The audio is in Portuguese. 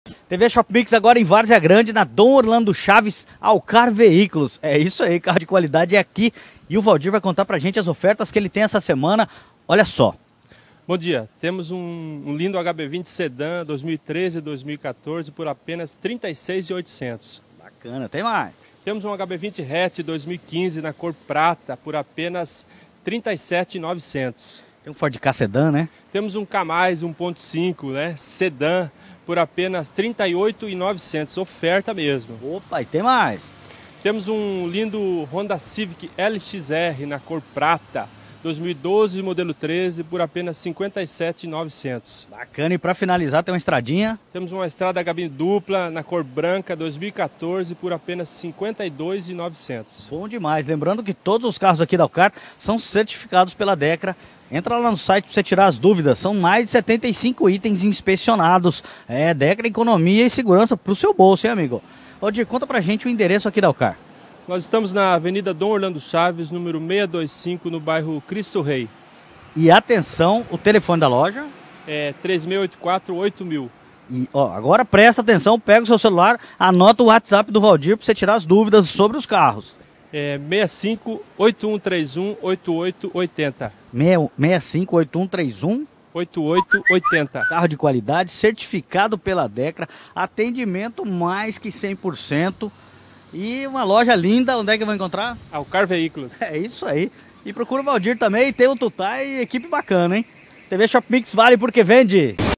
TV Shop Mix agora em Várzea Grande, na Dom Orlando Chaves, Alcar Veículos. É isso aí, carro de qualidade é aqui. E o Valdir vai contar pra gente as ofertas que ele tem essa semana. Olha só. Bom dia, temos um lindo HB20 Sedan 2013 e 2014 por apenas R$ 36.800. Bacana, tem mais. Temos um HB20 hatch 2015 na cor prata por apenas R$ 37.900. Tem um Ford Ka Sedan, né? Temos um Ka+, 1.5, né, Sedan por apenas R$ 38.900, oferta mesmo. Opa, e tem mais. Temos um lindo Honda Civic LXR na cor prata 2012, modelo 13, por apenas R$ 57.900. Bacana, e para finalizar tem uma estradinha. Temos uma estrada cabine dupla na cor branca 2014 por apenas R$ 52.900. Bom demais. Lembrando que todos os carros aqui da Alcar são certificados pela Decra. Entra lá no site para você tirar as dúvidas. São mais de 75 itens inspecionados. É, Decra, economia e segurança para o seu bolso, hein, amigo? Valdir, conta pra gente o endereço aqui da Alcar. Nós estamos na Avenida Dom Orlando Chaves, número 625, no bairro Cristo Rei. E atenção, o telefone da loja? É 3684-8000. E ó, agora presta atenção, pega o seu celular, anota o WhatsApp do Valdir para você tirar as dúvidas sobre os carros. É 65-8131-8880. 65-8131. 8880. Carro de qualidade, certificado pela Decra, atendimento mais que 100%. E uma loja linda, onde é que eu vou encontrar? Alcar Veículos. É isso aí. E procura o Valdir também, tem o Tutai e equipe bacana, hein? TV Shop Mix vale porque vende.